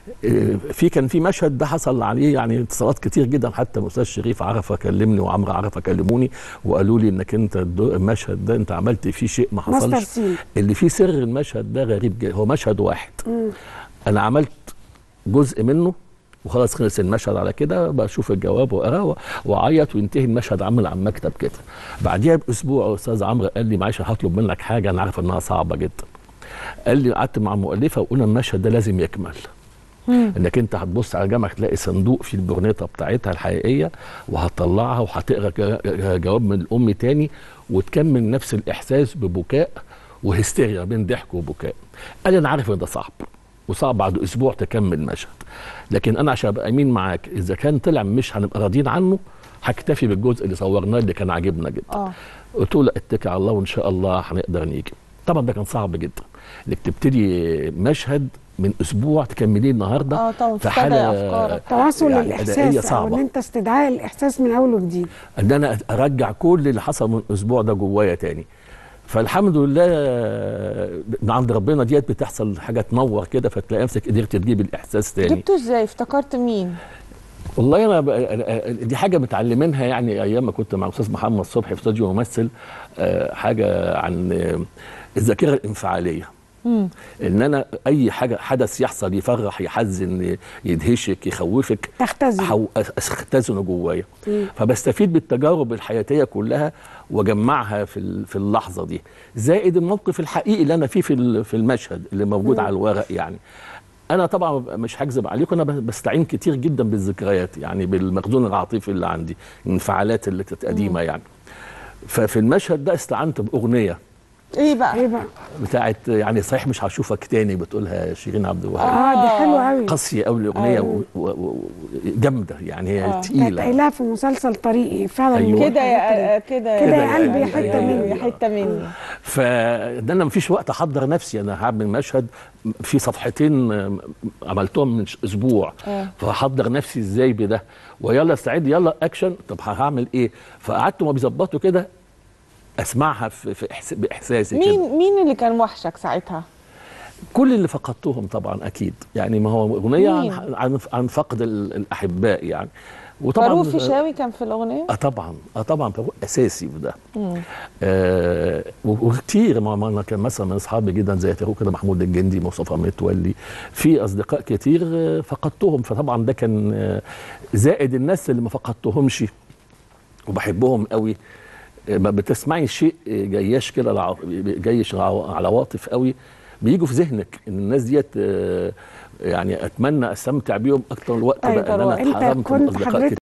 كان في مشهد ده حصل عليه يعني اتصالات كتير جدا، حتى الاستاذ شريف عرفه كلمني وعمرو عرفه كلموني وقالوا لي انك انت المشهد ده انت عملت فيه شيء ما حصلش. اللي فيه سر المشهد ده غريب جدا، هو مشهد واحد. انا عملت جزء منه وخلاص، خلص المشهد على كده، بشوف الجواب واقراه واعيط وينتهي المشهد، عامل على المكتب كده. بعديها باسبوع استاذ عمرو قال لي معلش هطلب منك حاجه انا عارف انها صعبه جدا. قال لي قعدت مع المؤلفه وقلنا المشهد ده لازم يكمل. انك انت هتبص على جنبك تلاقي صندوق فيه البرنيطه بتاعتها الحقيقيه، وهتطلعها وهتقرا جواب من الام تاني، وتكمل نفس الاحساس ببكاء وهستيريا بين ضحك وبكاء. قال لي انا عارف ان ده صعب، وصعب بعد اسبوع تكمل مشهد، لكن انا عشان ابقى امين معاك اذا كان طلع مش هنبقى راضيين عنه هكتفي بالجزء اللي صورناه اللي كان عاجبنا جدا. قلت له لا اتكل على الله وان شاء الله هنقدر نيجي. طبعا ده كان صعب جدا انك تبتدي مشهد من اسبوع تكمليه النهارده في حاله تواصل يعني الاحساس، او ان انت استدعاء الاحساس من اول وجديد، ان انا ارجع كل اللي حصل من اسبوع ده جوايا تاني. فالحمد لله من عند ربنا ديت بتحصل حاجه تنور كده، فتلاقي نفسك قدرت تجيب الاحساس تاني. جبته ازاي؟ افتكرت مين؟ والله انا دي حاجه متعلمينها يعني ايام ما كنت مع الاستاذ محمد صبحي في استوديو ممثل، حاجه عن الذاكره الانفعاليه. ان انا اي حاجه حدث يحصل يفرح يحزن يدهشك يخوفك اختزنه جوايا، فبستفيد بالتجارب الحياتيه كلها واجمعها في اللحظه دي، زائد الموقف الحقيقي اللي انا فيه في المشهد اللي موجود على الورق. يعني انا طبعا مش هكذب عليكم، انا بستعين كتير جدا بالذكريات، يعني بالمخزون العاطفي اللي عندي، الانفعالات اللي كانت قديمه يعني. ففي المشهد ده استعنت باغنيه. ايه بقى؟ بتاعت يعني صحيح مش هشوفك تاني، بتقولها شيرين عبد الوهاب. دي حلوه قوي، قاسيه قوي الاغنيه وجامده يعني، هي تقيله. كانت قايلها في مسلسل طريقي فعلا. أيوة. كده يا قلبي حته مني حته مني. فده انا مفيش وقت احضر نفسي، انا هعمل مشهد في صفحتين عملتهم من اسبوع، فهحضر نفسي ازاي بده، ويلا استعد يلا اكشن. طب هعمل ايه؟ فقعدت ما بيظبطوا كده اسمعها باحساسي كده. مين اللي كان وحشك ساعتها؟ كل اللي فقدتهم طبعا اكيد، يعني ما هو اغنيه عن فقد الاحباء يعني. وطبعا فاروق فيشاوي كان في الاغنيه. طبعا فاروق اساسي في ده. وكتير ما انا كان مثلا من اصحابي جدا زي فاروق كده، محمود الجندي، مصطفى متولي، في اصدقاء كتير فقدتهم، فطبعا ده كان زائد الناس اللي ما فقدتهمش وبحبهم قوي. بتسمعي شيء جياش كده، جيش على عواطف قوي بيجوا في ذهنك ان الناس ديت يعني اتمنى استمتع بيهم اكتر الوقت. بقى ان انا اتحرمت من اصدقاء